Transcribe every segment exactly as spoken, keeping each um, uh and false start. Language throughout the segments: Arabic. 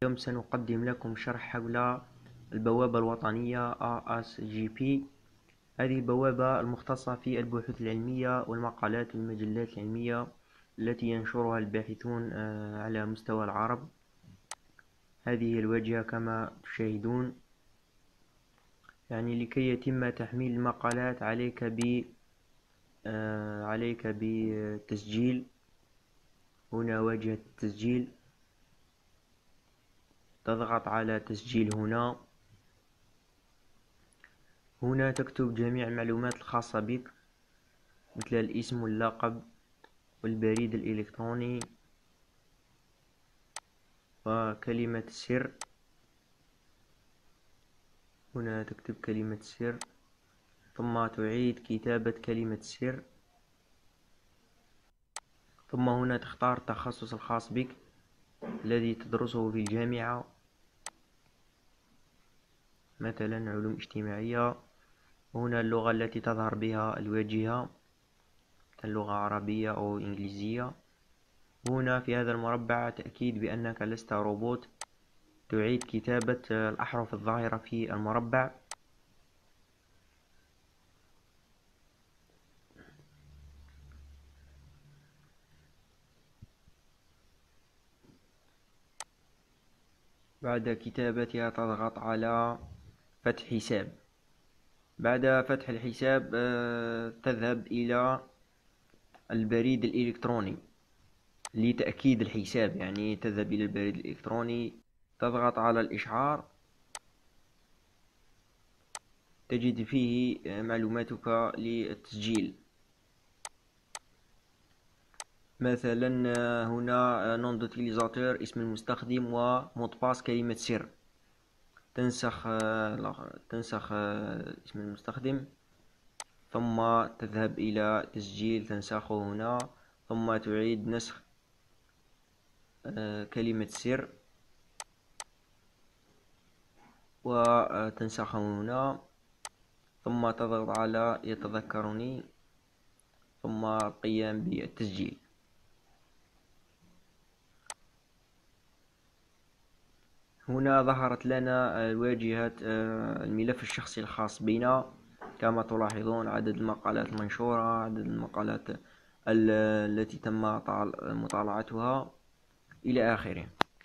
اليوم سنقدم لكم شرح حول البوابة الوطنية آر إس جي بي. هذه البوابة المختصة في البحوث العلمية والمقالات والمجلات العلمية التي ينشرها الباحثون على مستوى العرب. هذه الواجهة كما تشاهدون، يعني لكي يتم تحميل المقالات عليك ب عليك بالتسجيل. هنا واجهة التسجيل، تضغط على تسجيل. هنا هنا تكتب جميع المعلومات الخاصة بك، مثل الاسم واللقب والبريد الإلكتروني وكلمة السر. هنا تكتب كلمة السر، ثم تعيد كتابة كلمة السر، ثم هنا تختار التخصص الخاص بك الذي تدرسه في الجامعة، مثلا علوم اجتماعية. هنا اللغة التي تظهر بها الواجهة، اللغة عربية أو إنجليزية. هنا في هذا المربع تأكيد بأنك لست روبوت، تعيد كتابة الأحرف الظاهرة في المربع. بعد كتابتها تضغط على فتح حساب. بعد فتح الحساب تذهب إلى البريد الإلكتروني لتأكيد الحساب، يعني تذهب إلى البريد الإلكتروني، تضغط على الإشعار، تجد فيه معلوماتك للتسجيل. مثلا هنا نون دوتيليزاتور، اسم المستخدم، ومود باس كلمة سر. تنسخ تنسخ اسم المستخدم، ثم تذهب إلى تسجيل، تنسخه هنا، ثم تعيد نسخ كلمة سر وتنسخه هنا، ثم تضغط على يتذكرني، ثم القيام بالتسجيل. هنا ظهرت لنا واجهة الملف الشخصي الخاص بنا. كما تلاحظون عدد المقالات المنشورة، عدد المقالات التي تم مطالعتها إلى آخره.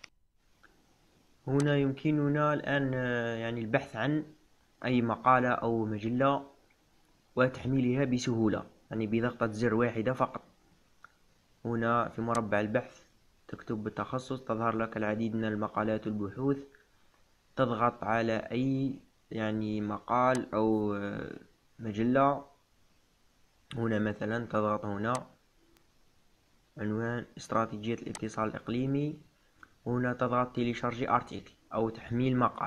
هنا يمكننا الآن يعني البحث عن أي مقالة أو مجلة وتحميلها بسهولة، يعني بضغطة زر واحدة فقط. هنا في مربع البحث تكتب بالتخصص، تظهر لك العديد من المقالات والبحوث. تضغط على أي يعني مقال أو مجلة. هنا مثلا تضغط هنا عنوان استراتيجية الاتصال الإقليمي. هنا تضغط تيليشارجي ارتيكل أو تحميل مقال.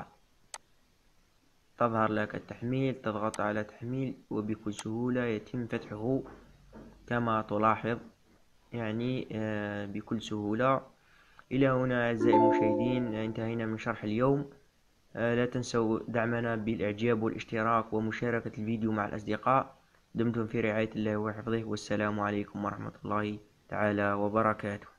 تظهر لك التحميل، تضغط على تحميل وبكل سهولة يتم فتحه كما تلاحظ، يعني بكل سهولة. إلى هنا أعزائي المشاهدين انتهينا من شرح اليوم. لا تنسوا دعمنا بالإعجاب والاشتراك ومشاركة الفيديو مع الأصدقاء. دمتم في رعاية الله وحفظه، والسلام عليكم ورحمة الله تعالى وبركاته.